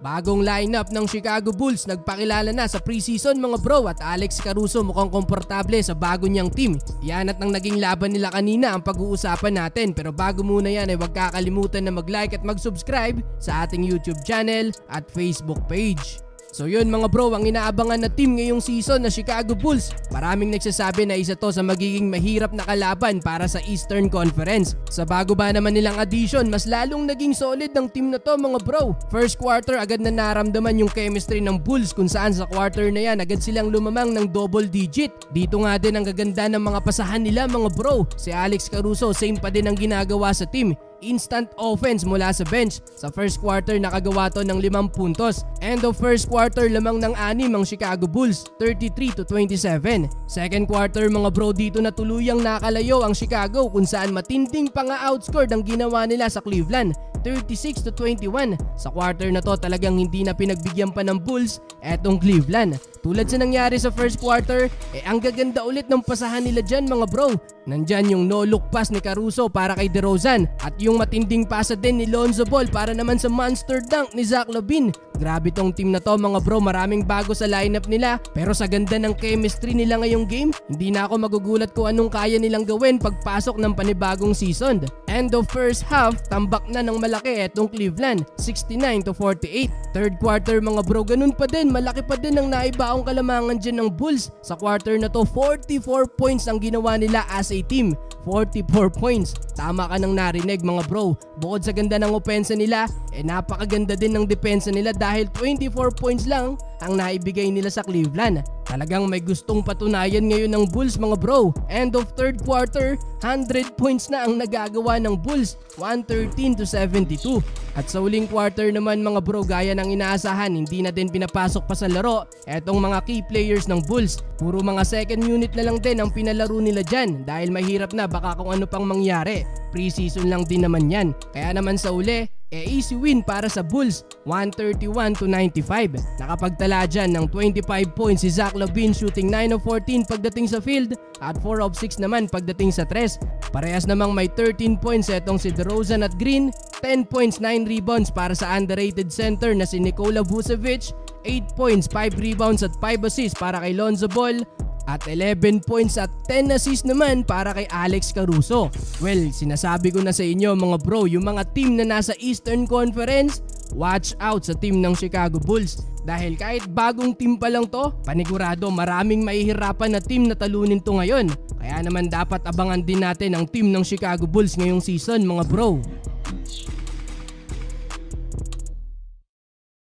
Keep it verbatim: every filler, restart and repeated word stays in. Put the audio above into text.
Bagong lineup ng Chicago Bulls nagpakilala na sa preseason mga bro, at Alex Caru-Show mukhang komportable sa bago niyang team. Yan at nang naging laban nila kanina ang pag-uusapan natin, pero bago muna yan ay huwag kakalimutan na mag-like at mag-subscribe sa ating YouTube channel at Facebook page. So yun mga bro, ang inaabangan na team ngayong season na Chicago Bulls. Maraming nagsasabi na isa to sa magiging mahirap na kalaban para sa Eastern Conference. Sa bago ba naman nilang addition, mas lalong naging solid ng team na to mga bro. First quarter agad na naramdaman yung chemistry ng Bulls, kung saan sa quarter na yan agad silang lumamang ng double digit. Dito nga din ang gaganda ng mga pasahan nila mga bro. Si Alex Caru-Show same pa din ang ginagawa sa team. Instant offense mula sa bench. Sa first quarter nakagawa to ng limang puntos. End of first quarter lamang ng anim ang Chicago Bulls, thirty-three to twenty-seven. Second quarter mga bro, dito na tuluyang nakalayo ang Chicago, kung saan matinding panga-outscored ang ginawa nila sa Cleveland, thirty-six to twenty-one. Sa quarter na to talagang hindi na pinagbigyan pa ng Bulls etong Cleveland. Tulad sa nangyari sa first quarter, eh ang gaganda ulit ng pasahan nila dyan mga bro. Nandyan yung no-look pass ni Caru-Show para kay DeRozan, at yung matinding pasa din ni Lonzo Ball para naman sa monster dunk ni Zach LaVine. Grabe tong team na to mga bro, maraming bago sa lineup nila, pero sa ganda ng chemistry nila ngayong game, hindi na ako magugulat kung anong kaya nilang gawin pagpasok ng panibagong season. End of first half, tambak na ng malaki etong Cleveland, sixty-nine to forty-eight. Third quarter mga bro, ganun pa din, malaki pa din ang naibaong kalamangan dyan ng Bulls. Sa quarter na to, forty-four points ang ginawa nila as a team. forty-four points. Tama ka nang narinig mga bro. Bukod sa ganda ng opensa nila, eh napakaganda din ng depensa nila dahil twenty-four points lang ang naibigay nila sa Cleveland. Talagang may gustong patunayan ngayon ng Bulls mga bro. End of third quarter, one hundred points na ang nagagawa ng Bulls, one thirteen to seventy-two. At sa uling quarter naman mga bro, gaya ng inaasahan, hindi na din pinapasok pa sa laro etong mga key players ng Bulls. Puro mga second unit na lang din ang pinalaro nila dyan dahil mahirap na baka kung ano pang mangyari. Preseason lang din naman yan. Kaya naman sa uli, e easy win para sa Bulls, one thirty-one to ninety-five. Nakapagtala dyan ng twenty-five points si Zach LaVine, shooting nine of fourteen pagdating sa field at four of six naman pagdating sa tres. Parehas namang may thirteen points etong si DeRozan at Green, ten points, nine rebounds para sa underrated center na si Nikola Vucevic, eight points, five rebounds at five assists para kay Lonzo Ball, at eleven points at ten assists naman para kay Alex Caru-Show. Well, sinasabi ko na sa inyo mga bro, yung mga team na nasa Eastern Conference, watch out sa team ng Chicago Bulls. Dahil kahit bagong team pa lang to, panigurado maraming mahihirapan na team na talunin to ngayon. Kaya naman dapat abangan din natin ang team ng Chicago Bulls ngayong season mga bro.